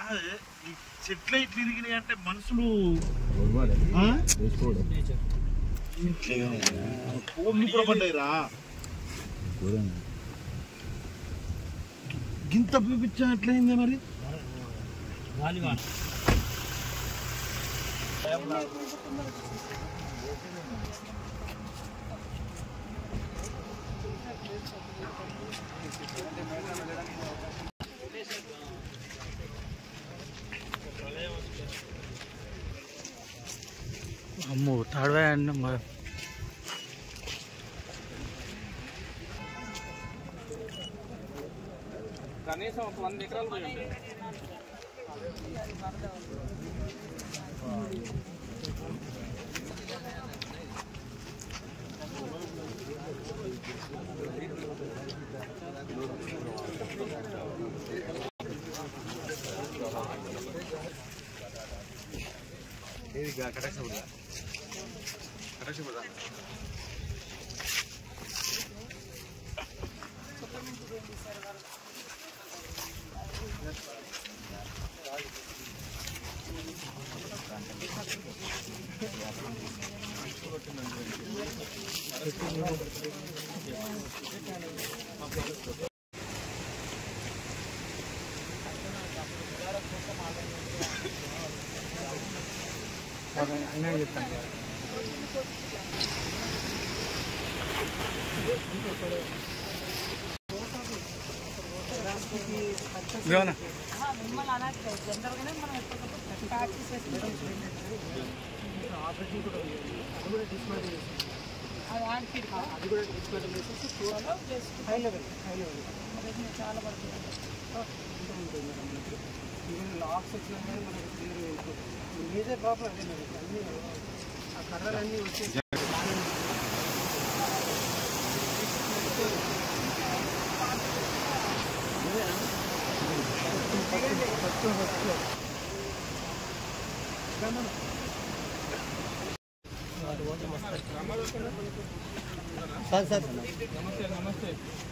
ఈ చెట్లు ఇట్లా తిరిగినాయి అంటే మనుషులు కోళ్ళు కూడా పడ్డాయిరా. గింత చూపించా ఎట్లయింది మరి. అమ్మో తాడవా అన్న కనీసం ఒక 100 ఎకరాలు పోయి ఉంటాయి. చాలా పడుతుంది. లాక్స్ వచ్చినా మనకి మేజర్ ప్రాబ్లం అదే మనకి అన్ని ఆ కర్రలన్నీ వచ్చేసి సార్ సార్ నమస్తే నమస్తే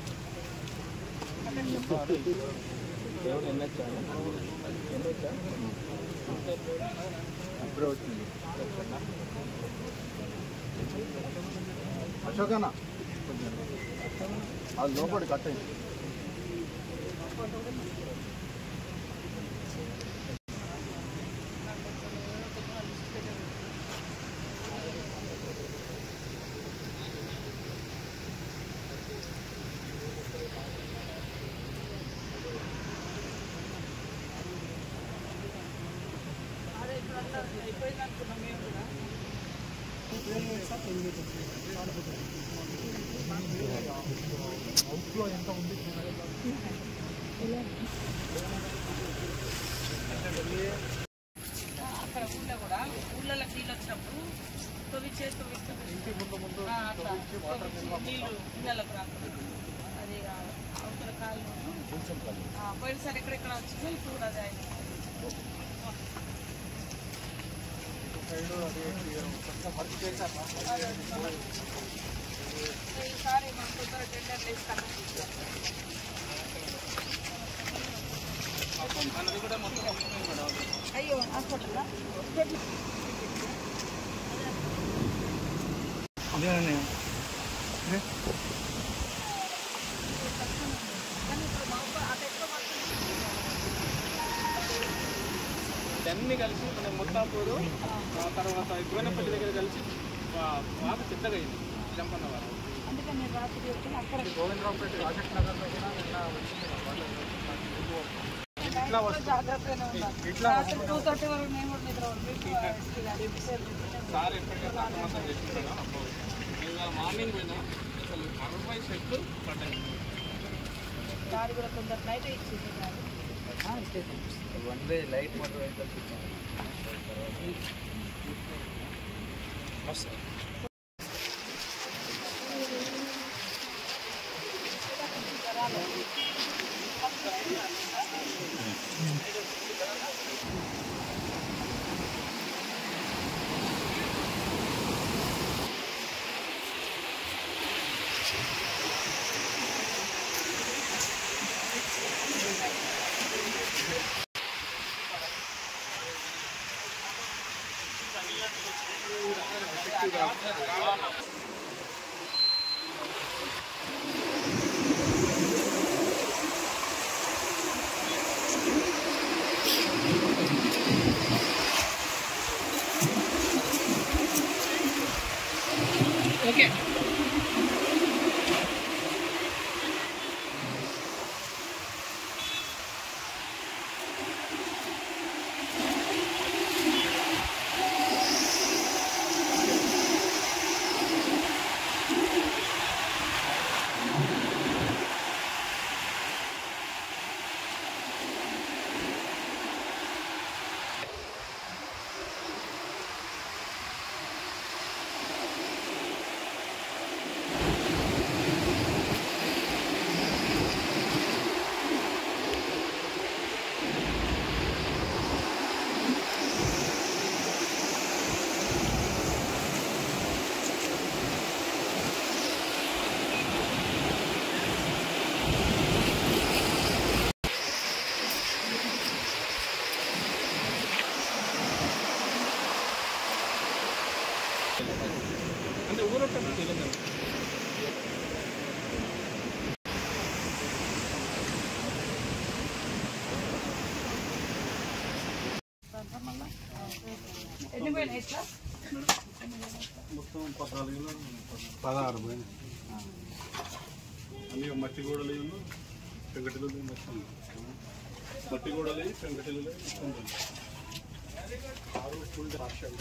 అప్పుడే వచ్చింది అశోకన్న అది లోపలి కట్టండి. అవుట్లో ఎంత ఉంది అక్కడ ఊళ్ళో కూడా ఊళ్ళలో నీళ్ళు వచ్చినప్పుడు తొవ్విచ్చేస్తూ ఇంటి ముందు నీళ్ళు ఇళ్ళకు రాకుండా అది అవతల కాళ్ళు పోయినసారి ఎక్కడెక్కడ వచ్చిందో ఇప్పుడు కూడా అది ఈసారి మన తొందర టెండర్ వేసి అయ్యో హాస్పిటల్ అన్నీ కలిసి మనం మొత్తాపూరు తర్వాత గోనెపల్లి దగ్గర కలిసి వాపు పెద్దగా అయింది జంపన్న వారు. అందుకని రాత్రి అక్కడ గోవిందరావుపేట రాజేష్ నగర్ దగ్గర జాగ్రత్తగానే ఉన్నాం. రాత్రి 2:30 వరకు మేము కూడా నిద్ర సార్ ఎప్పటికైనా అర్థమంతం చేసుకుంటాను. ఇవాళ మార్నింగ్ పోయినా అసలు 60 సెట్లు పడ్డాయి. దారి కూడా తొందర నైట్ ఇచ్చింది. One way light motor vehicles ఇచ్చాను. ఓకే అంటే ఊరొట్టప్పుడు తెలియదు ఎన్ని పోయినాయి ఇట్లా మొత్తం 16 పోయింది. అన్ని మట్టి గోడలు పెంకటిలు మొత్తం మట్టి గోడలు పెంకటిలు ఫుల్ రాష్ట్రం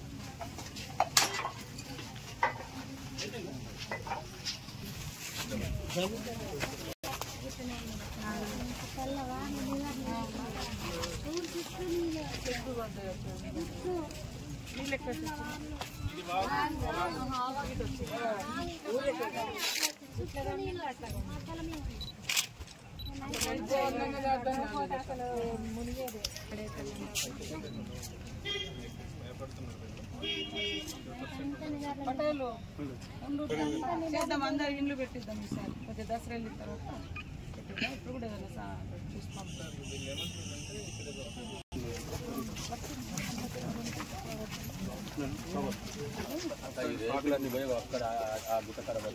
పటేలు చేద్దాం, అందరు ఇండ్లు పెట్టిద్దాం ఈసారి కొద్దిగా దసరా వెళ్ళిన తర్వాత పెట్టిద్దాం. ఇప్పుడు కూడా ఏదైనా చూసి పంపుతారు. అక్కడ ఆ గుట్ట తర్వాత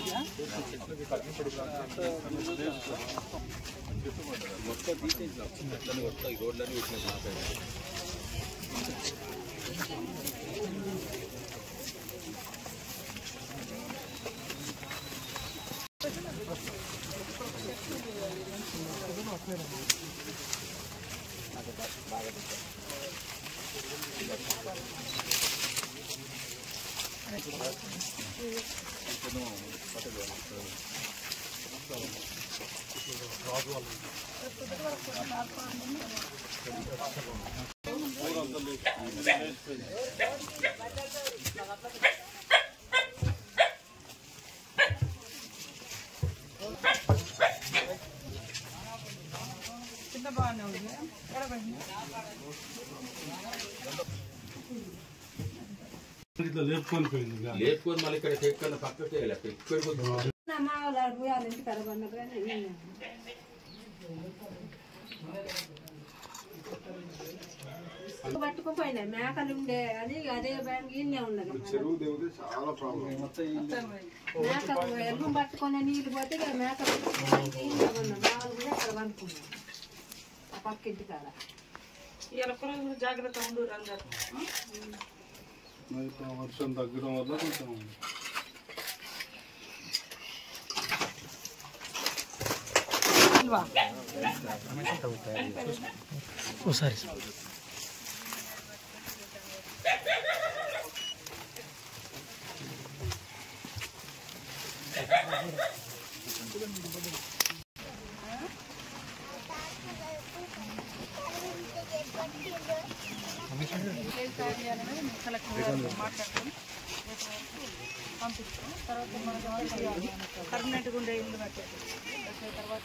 మొత్తం తీసేసి మొత్తం ఈ రోడ్లన్నీ వచ్చినాయి మాట్లాడారు. కింద బాగానే ఉంది. లేపుకొని మళ్ళీ ఇక్కడ చెక్కన్న పక్కకి పట్టుకుపోయినా మేకలు ఉండే అని అదే బ్యాంక్ ఇన్నే ఉన్నది. చెరువు దేవుడు చాలా ప్రాబ్లం. మేకలు ఎల్లు పట్టుకునే నీళ్ళు పోతే మేకలు కూడా అక్కడ పనుకున్నాం ఆ పక్కింటి కాడ. ఇలా జాగ్రత్త ఉండు అందరు. వర్షం తగ్గడం వల్ల కొంచెం ఒకసారి మాట్లాడుకొని పంపిస్తాం. తర్వాత మనకు పర్మనెంట్గా ఉండే ఇల్లు కట్టేది తర్వాత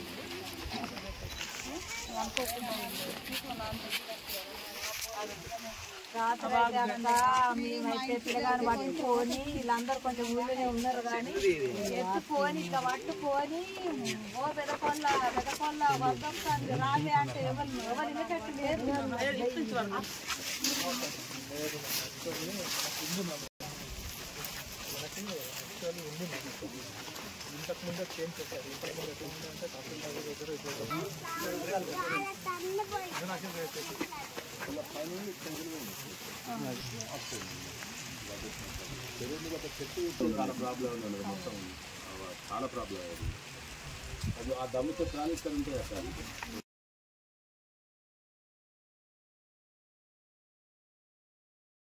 మేమైతే పిల్లగాని పట్టుకొని వీళ్ళందరూ కొంచెం ఊళ్ళోనే ఉన్నారు కానీ ఎత్తుకొని ఇట్లా పట్టుకొని ఓ పెదకొల్ల వర్షం రాలే అంటే ఎవరు ఇళ్ళకట్టు లేదు. యాక్చువల్లీ ఉంది మనకు ఇంతకుముందే చేంజ్ చేశారు. ఇంతకుముందు ఎట్లా ఉందంటే తహసీల్దార్ దగ్గర చాలా ప్రాబ్లం ఉంది మొత్తం చాలా ప్రాబ్లం అది ఆ దమ్ముతో ట్రాన్స్ఫర్ ఉంటే అసలు